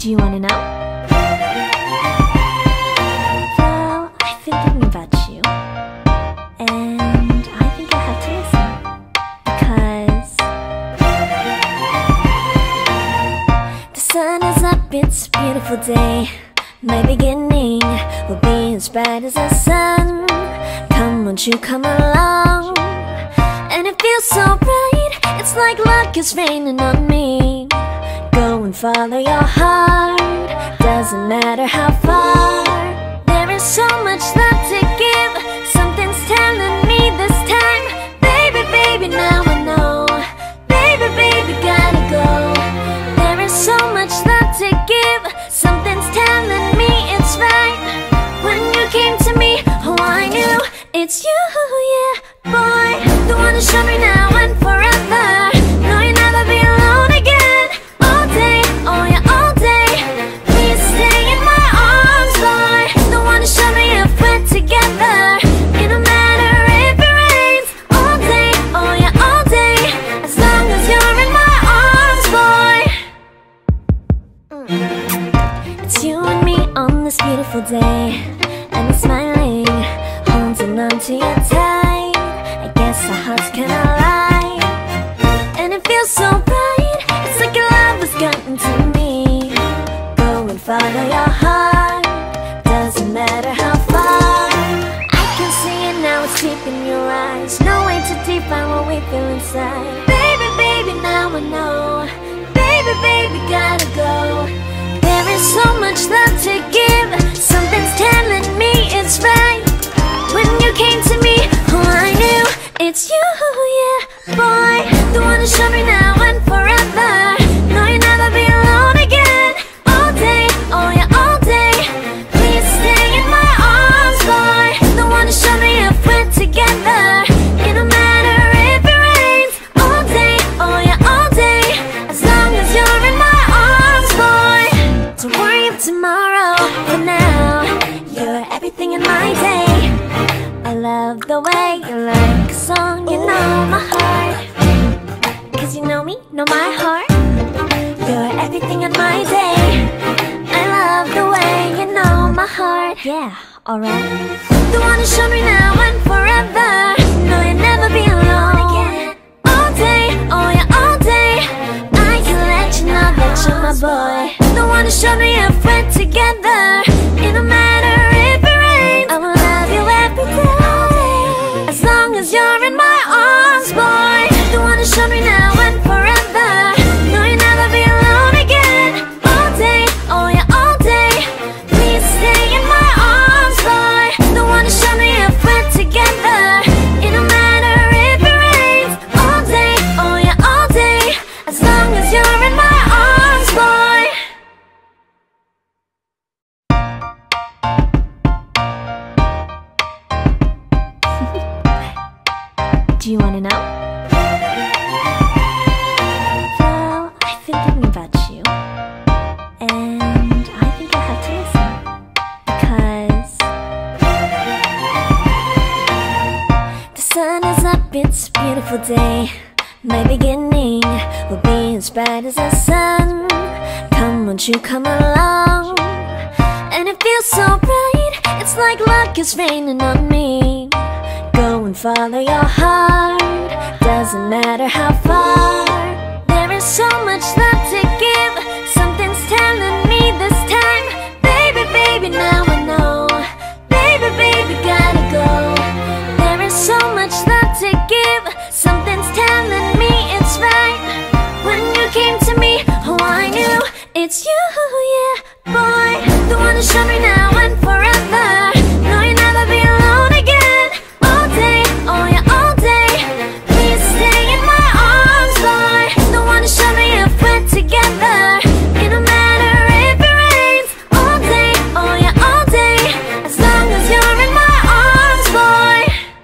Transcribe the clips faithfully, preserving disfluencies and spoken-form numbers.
Do you wanna know? Well, I've been thinking about you, and I think I have to listen, because the sun is up, it's a beautiful day. My beginning will be as bright as the sun. Come, won't you come along? And it feels so bright, it's like luck is raining on me. Go and follow your heart, doesn't matter how far. There is so much love to give, something's telling me this time. Baby, baby, now I know. Baby, baby, gotta go. There is so much love to give, something's telling me it's right. When you came to me, oh I knew it's you, yeah, boy. The one to show me now and forever. No, you'll never be alone again. All day, oh yeah, all day. Please stay in my arms, boy. The one to show me if we're together. It don't matter if it rains. All day, oh yeah, all day. As long as you're in my arms, boy. mm. It's you and me on this beautiful day, and it's smiling, holding on to you tight. I guess our hearts can align, and it feels so bright. It's like your love has gotten to me. Go and follow your heart, doesn't matter how far. I can see it now, it's deep in your eyes. No way to define what we feel inside. Baby, baby, now I know. Baby, baby, gotta go. There is so much love to give, something's telling me it's right. When you came to me, oh I knew it's you, yeah, boy. The one to show me now and forever. No, you'll never be alone again. All day, oh yeah, all day. Please stay in my arms, boy. The one to show me if we're together. It don't matter if it rains. All day, oh yeah, all day. As long as you're in my arms, boy. Don't worry of tomorrow, for now you're everything in my day. I love the way you like a song, you know my heart. Cause you know me, know my heart. You're everything in my day. I love the way you know my heart. Yeah, alright. The one to show me now and forever. No, you'll never be alone again. All day, oh yeah, all day. I can let you know that you're my boy. The one to show me if we're together. It don't matter if it rains. I will love you every day. As long as you're in my arms, boy. The one to show me now and forever. No, you'll never be alone again. All day, oh yeah, all day. Please stay in my arms, boy. The one to show me if we're together. It don't matter if it rains. All day, oh yeah, all day. As long as you're in my arms, boy. Do you wanna know? Well, I've been thinking about you, and I think I have to listen, because the sun is up, it's a beautiful day. My beginning will be as bright as the sun. Come, won't you come along? And it feels so bright, it's like luck is raining on me. Go and follow your heart, doesn't matter how far. There is so much love to give, something's telling me this time. Baby, baby, now I know. Baby, baby, gotta go. There is so much love to give, something's telling me it's right. When you came to me, oh I knew it's you, yeah, boy. The one to show me now and forever. No, you'll never be alone again. All day, oh yeah, all day. Please stay in my arms, boy. The one to show me if we're together. It don't matter if it rains. All day, oh yeah, all day. As long as you're in my arms, boy.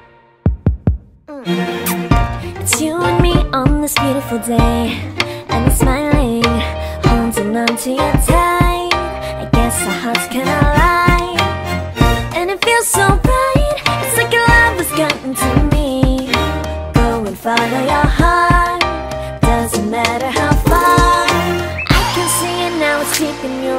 mm. It's you and me on this beautiful day, and it's smiling, holding on to you tight. I guess our hearts can align, and it feels so bright. It's like your love has gotten to me. Go and follow your heart, doesn't matter how far. I can see it now, it's deep in your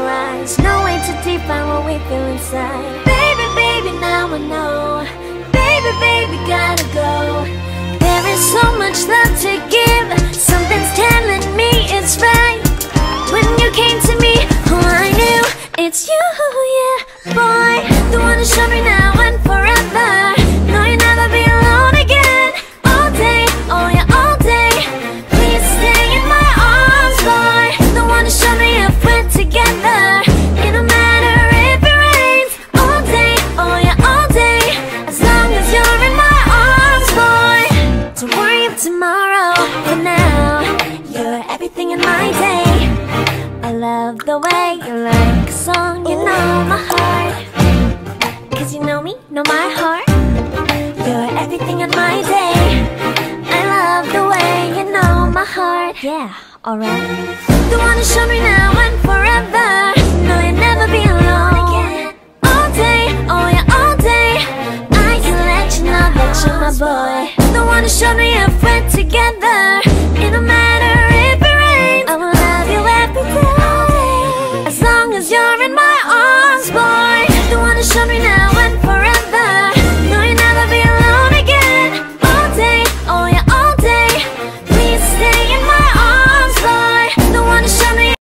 so much love to give. Something's telling me it's right. When you came to me, oh I knew it's you, yeah, boy. The one to show me now and forever. No, you'll never be alone again. All day, oh yeah, all day. Please stay in my arms, boy. The one to show me if we're together. It don't matter if it rains. All day, oh yeah, all day. As long as you're in my arms, boy. Don't worry of tomorrow. For now, you're everything in my day. I love the way you like a song, you know my heart. Cause you know me, know my heart. You're everything in my day. I love the way you know my heart. Yeah, alright. The one to show me now and forever. No, you'll never be alone again. All day, oh yeah, all day. I can let you know that you're my boy. The one to show me if we're together.